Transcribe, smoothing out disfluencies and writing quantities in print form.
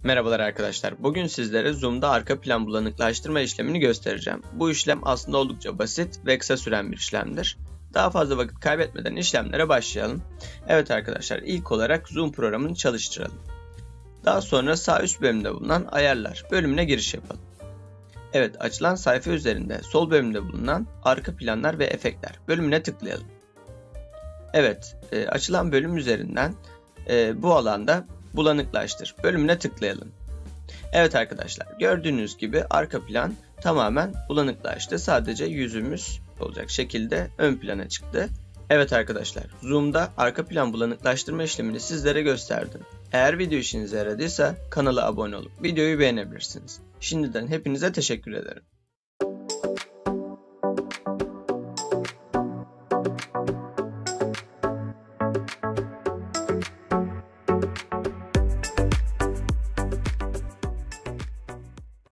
Merhabalar arkadaşlar. Bugün sizlere Zoom'da arka plan bulanıklaştırma işlemini göstereceğim. Bu işlem aslında oldukça basit ve kısa süren bir işlemdir. Daha fazla vakit kaybetmeden işlemlere başlayalım. Evet arkadaşlar, ilk olarak Zoom programını çalıştıralım. Daha sonra sağ üst bölümde bulunan ayarlar bölümüne giriş yapalım. Evet, açılan sayfa üzerinde sol bölümde bulunan arka planlar ve efektler bölümüne tıklayalım. Evet, açılan bölüm üzerinden bu alanda bulanıklaştır bölümüne tıklayalım. Evet arkadaşlar, gördüğünüz gibi arka plan tamamen bulanıklaştı. Sadece yüzümüz olacak şekilde ön plana çıktı. Evet arkadaşlar, Zoom'da arka plan bulanıklaştırma işlemini sizlere gösterdim. Eğer video işinize yaradıysa kanala abone olup videoyu beğenebilirsiniz. Şimdiden hepinize teşekkür ederim.